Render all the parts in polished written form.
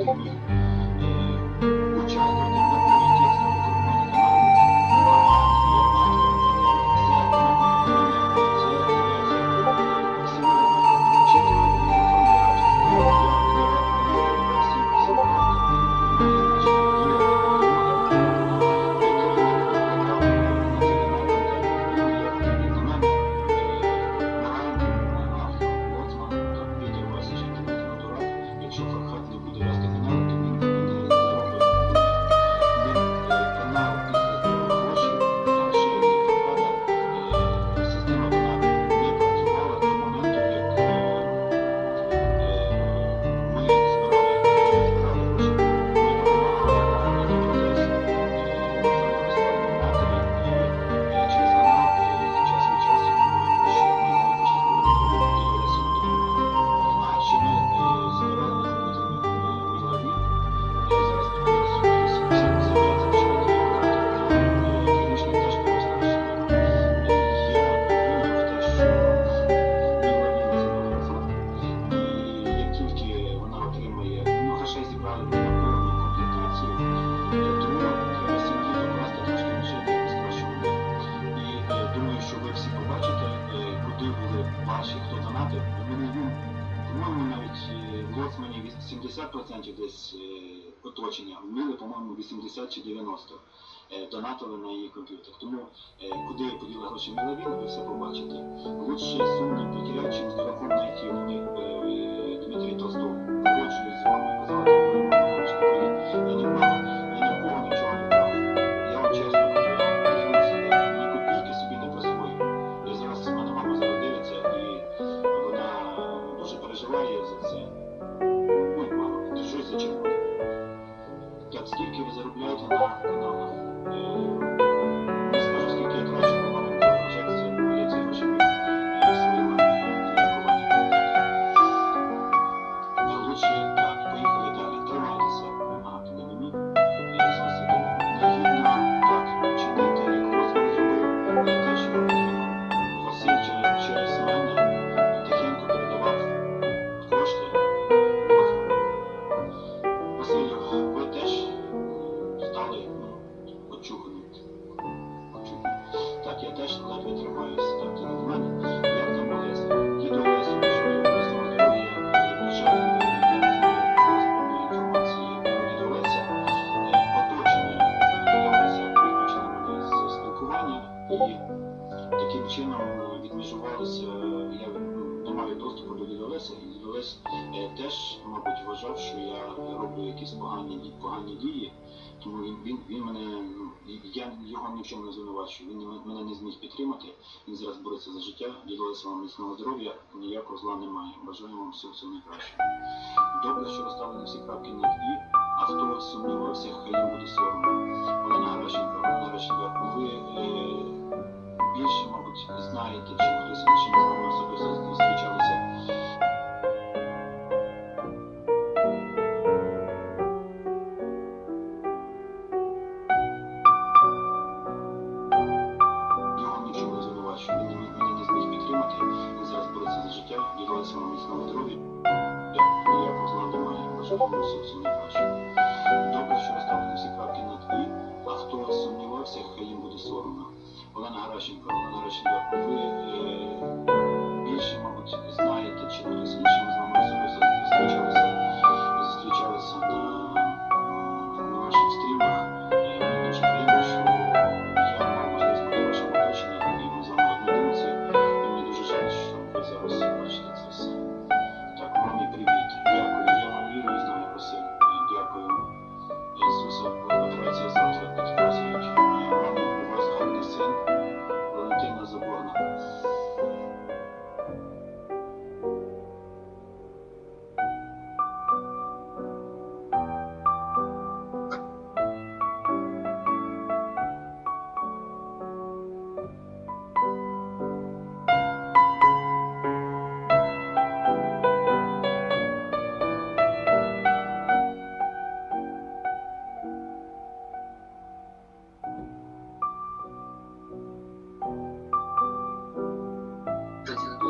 міг участвувати в наборі тексту по форматі каналу. Якщо Фархад не буде вести канал, то він не заробить. Канал із гроші, а ще і Фархада, система вона не працювала до моменту, як ми збирали гроші. Ми допомагали процес записати через канал, і час від часу ще ми навіть ще ми збирали хто донатив, по-моєму, навіть в Лоцмані 70% десь оточення, в Мілі, по-моєму, 80 чи 90 донатили на її комп'ютер. Тому, куди поділи гроші Мілавін, ви все побачите. Лучше сумні потерять, чим дураком найти. Дмитрій Толстов погоджуюсь з вами, казав, я нікого нічого не брав. Я вам чесно кажу, ні копійки собі не присвоїв. Я зараз, мене мама зараз дивиться, і вона дуже переживає за це. Ой, мама, ти щось зачерпав. Так, скільки ви заробляєте на каналах? Не скажу, скільки я трачу, бо мама не вважається, бо я ці гроші свої мамі лікування. Лучше, так, поїхали далі. Тримайтеся. Ага, ти не мені. Я зараз іду. Негідно так чинити, як Лоцман зробив. Я теж його підтримав. Василь через мене тихенько передавав кошти. Василю, ви теж стали очухані. Так, я теж ледве тримаюся. Так, ти не в мене. Як там Олесь? Діду Олесю, що я просто здоров'я. На жаль, я не знаю повної інформації про діду Олеся. Оточення діда Олеся виключили мене з спілкування і таким чином відмежувалися. Я не маю доступу до діда Олеся, і дід Олесь теж, мабуть, вважав, що я роблю якісь погані дії. Тому він мене, я його ні в чому не звинувачую, він мене не зміг підтримати, він зараз бореться за життя, дід Олесь вам міцного здоров'я, ніякого зла немає, бажаю вам всього найкращого. Добре, що розставлені всі крапки над «і», а хто сумнівався, хай їм буде соромно. Олена Геращенко, ви більше, мабуть, знаєте, чим хтось іншим з вами особисто зустрічалися. Добре, що розставлені всі крапки над «і», а хто сумнівався, хай їм буде соромно. Олена Геращенко, ви більше, мабуть, знаєте, чи хтось іншим з вами особисто зустрічалися на ваших стрімах. Мені дуже приємно, що я мав можливість бути в вашому оточенні, і ми з вами одні думці, і мені дуже жаль, що ви зараз бачите це все. Так, мамі, привіт. Дякую. Я вам вірю і знаю, Василь. Дякую. Ісуса, операція завтра підказують. Мамо, у вас гарний син. Валентина Заборна.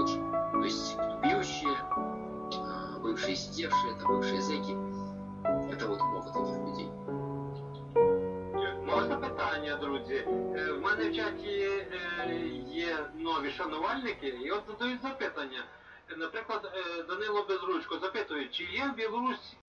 Бывшие сидевшие, это бывшие зэки, мене в чаті є нові шанувальники, і от задають запитання. Наприклад, Данило Безручко запитує, чи є в Білорусі